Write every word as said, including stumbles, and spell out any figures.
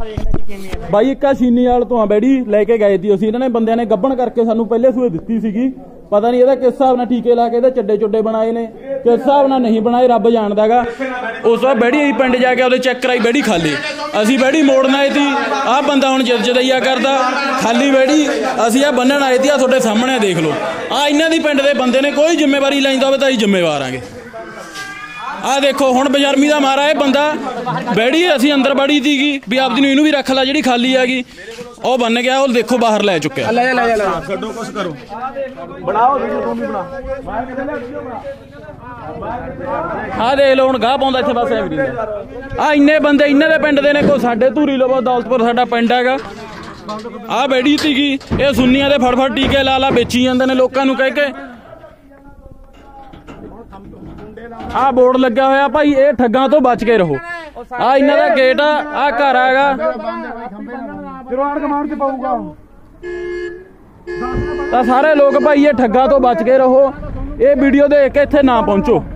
ਬਾਈ ਇੱਕ ਆ ਛੀਨੀ ਵਾਲ ਤੋਂ ਆ ਬੈੜੀ ਲੈ ਕੇ ਗਏ ਸੀ ਅਸੀਂ, ਇਹਨਾਂ ਨੇ ਬੰਦਿਆਂ ਨੇ ਗੱਭਣ ਕਰਕੇ ਸਾਨੂੰ ਪਹਿਲੇ ਸੂਏ ਦਿੱਤੀ ਸੀਗੀ। ਪਤਾ ਨਹੀਂ ਇਹਦਾ ਕਿਸ ਹਿਸਾਬ ਨਾਲ ਟੀਕੇ ਲਾ ਕੇ ਇਹਦੇ ਚੱਡੇ ਚੁੱਡੇ ਬਣਾਏ ਨੇ, ਕਿਸ ਹਿਸਾਬ ਨਾਲ ਨਹੀਂ ਬਣਾਏ ਰੱਬ ਜਾਣਦਾ ਗਾ। ਉਸ ਤੋਂ ਬਾਅਦ ਬੈੜੀ ਅਸੀਂ ਪਿੰਡ ਜਾ ਕੇ ਉਹਦੇ ਚੈੱਕ ਕਰਾਈ, ਬੈੜੀ ਖਾਲੀ। ਅਸੀਂ ਬੈੜੀ ਮੋੜਨ ਆਏ ਸੀ, ਆਹ ਬੰਦਾ ਹੁਣ ਜਿਦ ਜਦਈਆ ਕਰਦਾ ਖਾਲੀ ਬੈੜੀ। ਅਸੀਂ ਆਹ ਬੰਨਣ ਆਏ ਸੀ, ਆਹ ਤੁਹਾਡੇ ਸਾਹਮਣੇ ਦੇਖ ਲਓ। ਆਹ ਇਹਨਾਂ ਦੀ ਪਿੰਡ ਦੇ ਬੰਦੇ ਨੇ, ਕੋਈ ਜ਼ਿੰਮੇਵਾਰੀ ਲੈਂਦਾ ਹੋਵੇ ਤਾਂ ਅਸੀਂ ਜ਼ਿੰਮੇਵਾਰ ਆਂਗੇ। ਆਹ ਦੇਖੋ ਹੁਣ ਬੇਸ਼ਰਮੀ ਦਾ ਮਾਰਾ ਇਹ ਬੰਦਾ ਬੈੜੀ ਅਸੀਂ ਅੰਦਰ ਬੜੀ ਸੀਗੀ ਵੀ ਆਪਦੀ ਨੂੰ ਇਹਨੂੰ ਵੀ ਰੱਖ ਲਾ ਜਿਹੜੀ ਖਾਲੀ ਹੈਗੀ, ਉਹ ਬੰਨ ਗਿਆ। ਉਹ ਦੇਖੋ ਬਾਹਰ ਲੈ ਚੁੱਕਿਆ। ਲੈ ਲੈ ਲੈ ਛੱਡੋ ਕੁਛ ਕਰੋ, ਬਣਾਓ ਵੀਡੀਓ ਤੂੰ ਵੀ ਬਣਾ। ਆਹ ਦੇਖ ਲਓ ਹੁਣ ਗਾਹ ਪਾਉਂਦਾ ਇੱਥੇ ਬਸ ਐ ਵੀ ਆਹ ਇੰਨੇ ਬੰਦੇ ਇੰਨੇ ਦੇ ਪਿੰਡ ਦੇ ਨੇ। ਕੋਈ ਸਾਡੇ ਧੂਰੀ ਲਵੋ ਦੌਲਤਪੁਰ ਸਾਡਾ ਪਿੰਡ ਹੈਗਾ। ਆਹ ਬੈੜੀ ਸੀਗੀ, ਇਹ ਸੁੰਨੀਆਂ ਦੇ ਫੜ ਫੜ ਟੀਕੇ ਲਾ ਲਾ ਵੇਚੀ ਜਾਂਦੇ ਨੇ ਲੋਕਾਂ ਨੂੰ ਕਹਿ ਕੇ। ਆਹ ਬੋਰਡ ਲੱਗਾ ਹੋਇਆ ਭਾਈ, ਇਹ ਠੱਗਾਂ ਤੋਂ ਬਚ ਕੇ ਰਹੋ। ਆਹ ਇਹਨਾਂ ਦਾ ਗੇਟ ਆ, ਆਹ ਘਰ ਹੈਗਾ ਤਾਂ ਸਾਰੇ ਲੋਕ ਭਾਈ ਇਹ ਠੱਗਾਂ ਤੋਂ ਬਚ ਕੇ ਰਹੋ। ਇਹ ਵੀਡੀਓ ਦੇਖ ਕੇ ਇੱਥੇ ਨਾ ਪਹੁੰਚੋ।